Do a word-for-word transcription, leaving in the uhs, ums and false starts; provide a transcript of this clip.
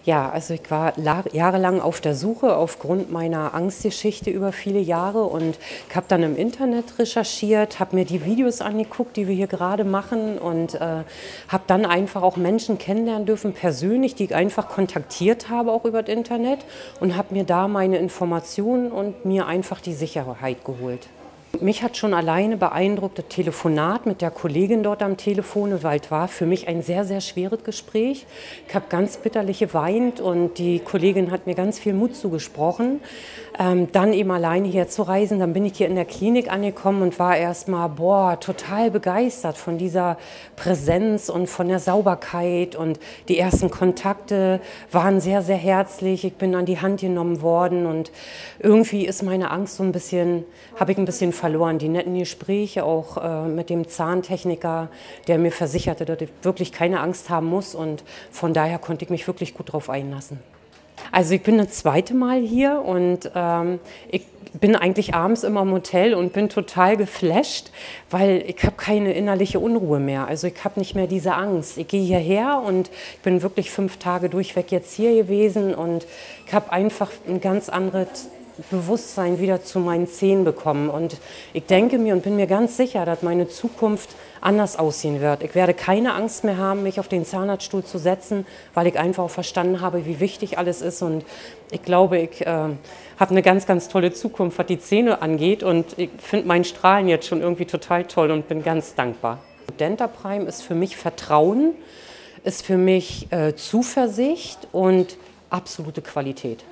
Ja, also ich war la- jahrelang auf der Suche aufgrund meiner Angstgeschichte über viele Jahre und ich habe dann im Internet recherchiert, habe mir die Videos angeguckt, die wir hier gerade machen und äh, habe dann einfach auch Menschen kennenlernen dürfen, persönlich, die ich einfach kontaktiert habe, auch über das Internet und habe mir da meine Informationen und mir einfach die Sicherheit geholt. Mich hat schon alleine beeindruckt das Telefonat mit der Kollegin dort am Telefon, weil es war für mich ein sehr, sehr schweres Gespräch. Ich habe ganz bitterlich geweint und die Kollegin hat mir ganz viel Mut zugesprochen, ähm, dann eben alleine hier zu reisen. Dann bin ich hier in der Klinik angekommen und war erst mal, boah, total begeistert von dieser Präsenz und von der Sauberkeit und die ersten Kontakte waren sehr, sehr herzlich. Ich bin an die Hand genommen worden und irgendwie ist meine Angst so ein bisschen, habe ich ein bisschen verloren. Die netten Gespräche auch äh, mit dem Zahntechniker, der mir versicherte, dass ich wirklich keine Angst haben muss und von daher konnte ich mich wirklich gut drauf einlassen. Also ich bin das zweite Mal hier und ähm, ich bin eigentlich abends immer im Hotel und bin total geflasht, weil ich habe keine innerliche Unruhe mehr. Also ich habe nicht mehr diese Angst. Ich gehe hierher und ich bin wirklich fünf Tage durchweg jetzt hier gewesen und ich habe einfach ein ganz anderes Bewusstsein wieder zu meinen Zähnen bekommen. Und ich denke mir und bin mir ganz sicher, dass meine Zukunft anders aussehen wird. Ich werde keine Angst mehr haben, mich auf den Zahnarztstuhl zu setzen, weil ich einfach auch verstanden habe, wie wichtig alles ist. Und ich glaube, ich äh, habe eine ganz, ganz tolle Zukunft, was die Zähne angeht. Und ich finde mein Strahlen jetzt schon irgendwie total toll und bin ganz dankbar. Dentaprime ist für mich Vertrauen, ist für mich äh, Zuversicht und absolute Qualität.